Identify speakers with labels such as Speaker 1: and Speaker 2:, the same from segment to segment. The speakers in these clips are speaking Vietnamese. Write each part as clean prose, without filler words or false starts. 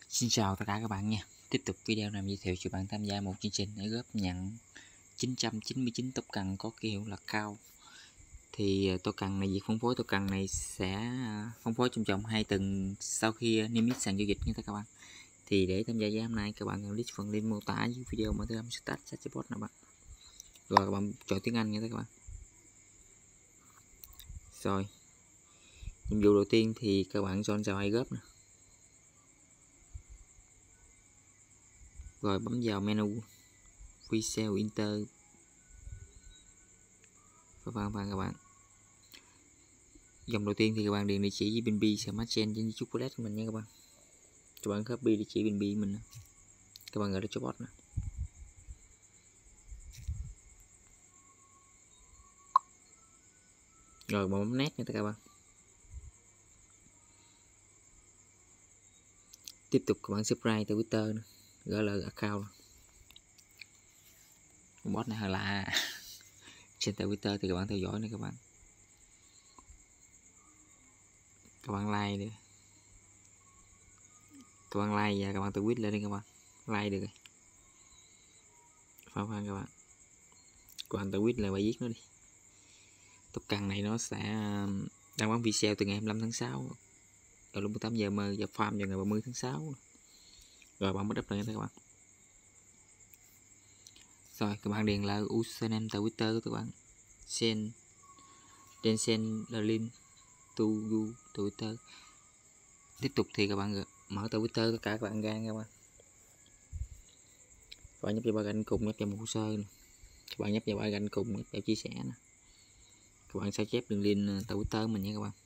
Speaker 1: Xin chào tất cả các bạn nha. Tiếp tục video này giới thiệu cho bạn tham gia một chương trình để góp nhận 999 token có ký hiệu là cao. Thì token này, việc phân phối token này sẽ phân phối trong vòng 2 tuần sau khi niêm yết sàn giao dịch nha các bạn. Thì để tham gia giải hôm nay các bạn cần click phần link mô tả dưới video mà tôi start chatbot nè bạn. Rồi các bạn chọn tiếng Anh nha các bạn. Rồi. Nhiệm vụ đầu tiên thì các bạn chọn vào iGroup nè. Rồi bấm vào menu Resale Inter và các bạn. Dòng đầu tiên thì các bạn điền địa chỉ với BNB Smart Chain trên chocolate của mình nha các bạn. Các bạn copy địa chỉ BNB mình, các bạn gọi là cho bot nè. Rồi bấm nét nha các bạn. Tiếp tục các bạn subscribe từ Twitter nữa, gọi là account. Bot này hơi lạ. Trên Twitter thì các bạn theo dõi này các bạn. Các bạn like được. Các bạn like và các bạn tweet lên đi các bạn. Like được rồi. Khoan các bạn. Các bạn tweet là bài viết nó đi. Token này nó sẽ đang bán video từ ngày 25 tháng 6 ở lúc 18 giờ và farm vào ngày 30 tháng 6. Rồi bạn bắt up lên các bạn. Rồi các bạn điền là username tại Twitter của các bạn. Send the link to you Twitter. Tiếp tục thì các bạn mở tại Twitter tất cả các bạn ra các bạn. Các bạn nhấp vào ba gạch cùng, nhấp vào một hồ sơ này. Các bạn nhấp vào ba gạch cùng, nhấp vào chia sẻ nè. Các bạn sao chép đường link tại Twitter mình nha các bạn.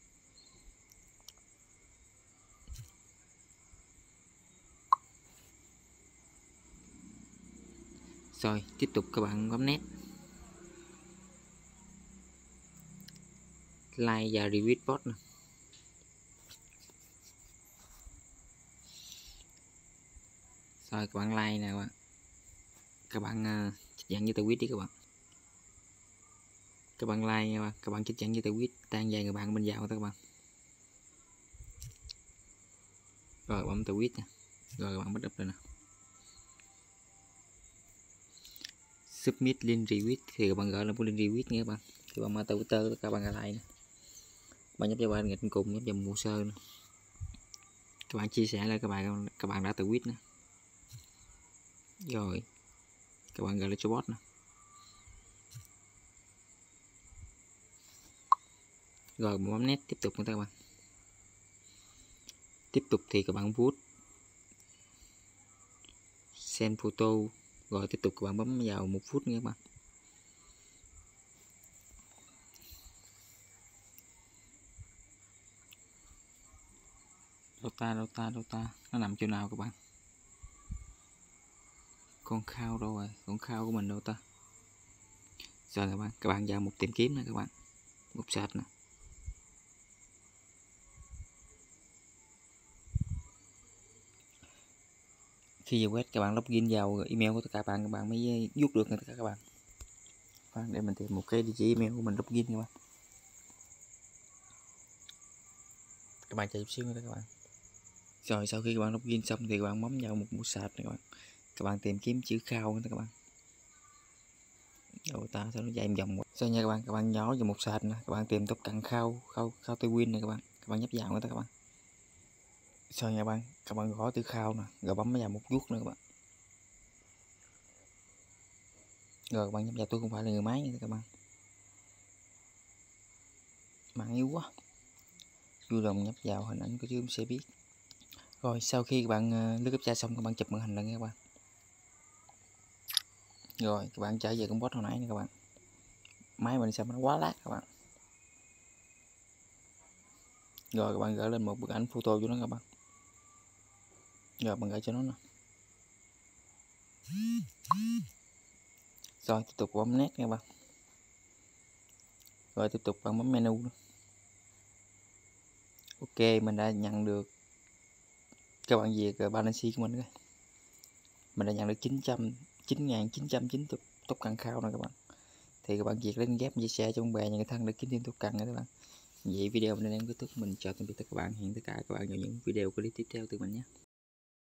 Speaker 1: Rồi tiếp tục các bạn bấm nét, like và retweet post nè. Rồi các bạn like nè các bạn. Các bạn chích dẫn như tweet đi các bạn. Các bạn like nha các bạn. Các bạn chích dẫn như tweet tan vài người bạn bên vào các bạn. Rồi bấm tweet nè. Rồi các bạn bắt up rồi nè. Submit link retweet thì các bạn gọi là một link retweet nha các bạn. Các bạn mở Twitter các bạn like nè. Bạn nhấp vào ba nghịch cùng, nhấp vào hồ sơ nè. Các bạn chia sẻ lại các bạn đã tweet nè. Rồi các bạn gọi là cho bot nè. Rồi bấm nét tiếp tục các bạn. Tiếp tục thì các bạn vote send photo. Rồi tiếp tục các bạn bấm vào 1 phút nha các bạn. Dota nó nằm chỗ nào các bạn? Con khao đâu rồi? Con khao của mình đâu ta? Rồi các bạn vào một tìm kiếm nè các bạn. Một sạch nè. Khi vào web các bạn login vào email của tất cả các bạn mới rút được tất cả các bạn. Để mình tìm một cái địa chỉ email của mình login các bạn. Các bạn chờ chút xíu nữa các bạn. Rồi sau khi các bạn login xong thì các bạn bấm vào một mũ sạch này các bạn. Các bạn tìm kiếm chữ khao nữa các bạn. Rồi sao nó chạy vòng quá. Rồi nha các bạn nhỏ vào một sạch nè, các bạn tìm token khao tay win này các bạn nhấp vào nữa các bạn. Rồi nha các bạn gõ từ khao nè, rồi bấm vào một vuốt nữa các bạn. Rồi các bạn nhấp vào tôi không phải là người máy nữa các bạn. Mạng yếu quá. Vui lòng nhấp vào hình ảnh của chú sẽ biết. Rồi sau khi các bạn lướt captcha xong các bạn chụp màn hình lại nha các bạn. Rồi các bạn trở về con bot hồi nãy nha các bạn. Máy mình sao nó quá lát các bạn. Rồi các bạn gửi lên một bức ảnh photo cho nó các bạn. Rồi bạn gửi cho nó nè. Rồi tiếp tục bấm nét nha các bạn. Rồi tiếp tục bạn bấm menu. Ok, mình đã nhận được các bạn việc balance của mình. Mình đã nhận được 9.990 token khao nè các bạn. Thì các bạn việc lên ghép chia sẻ cho bạn bè người thân để kiếm thêm token nữa các bạn. Vậy video mình đến kết thúc. Mình chào tạm biệt tất cả các bạn. Hẹn tất cả các bạn vào những video clip tiếp theo từ mình nhé.